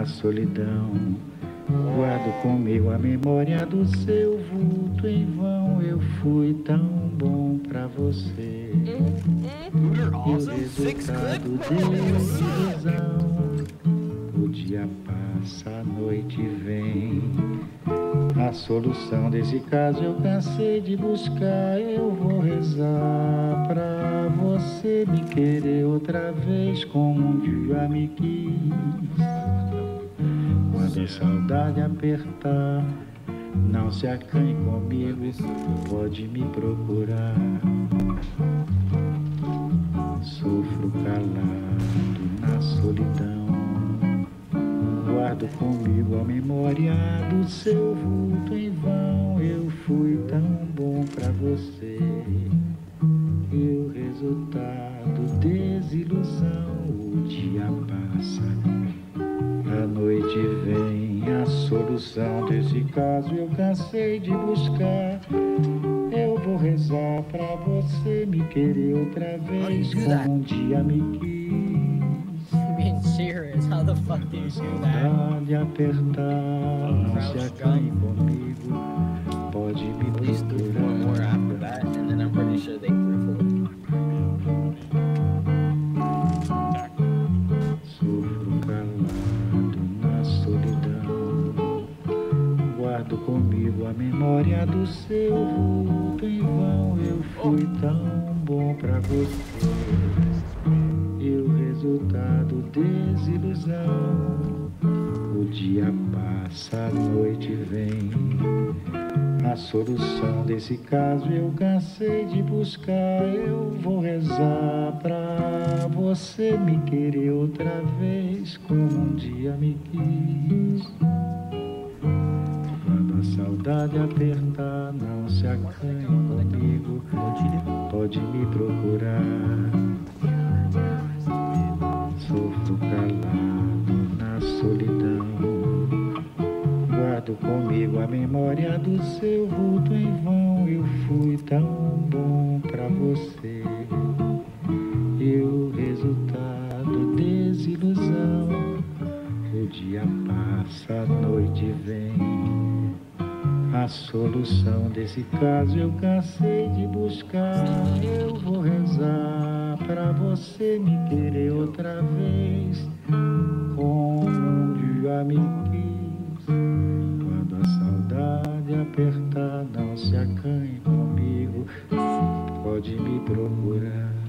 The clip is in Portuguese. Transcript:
solidão. Guardo comigo a memória do seu vulto. Em vão eu fui tão bom pra você. E o resultado desilusão. O dia passa, a noite vem. A solução desse caso eu cansei de buscar. Eu vou rezar pra você me querer outra vez como um dia me quis. Quando a saudade apertar, não se acanhe comigo, pode me procurar. Sofro calado na solidão. Guardo comigo a memória do seu vulto. Em vão eu fui tão bom pra você. E o resultado, desilusão. O dia passa, a noite vem. A solução desse caso eu cansei de buscar. Eu vou rezar pra você me querer outra vez como um dia me quis. Being serious, how the fuck do you do that? De apertar, não se acanhe comigo, pode me At least do one more procurar. after that, and then I'm pretty sure they threw Sofro calado na solidão. Guardo comigo a memória do seu vulto. Em vão eu fui tão bom pra você. E o resultado, desilusão. O dia passa, a noite vem. A solução desse caso eu cansei de buscar. Eu vou rezar pra você me querer outra vez como um dia me quis. Quando a saudade apertar, não se acanhe comigo, pode me procurar. Sofro calado na solidão. Guardo comigo a memória do seu vulto. Em vão eu fui tão bom pra você. E o resultado, desilusão. O dia passa, a noite vem. A solução desse caso eu cansei de buscar. Eu vou rezar pra você me querer outra vez como um dia me quis. Quando a saudade apertar, não se acanhe comigo, pode me procurar.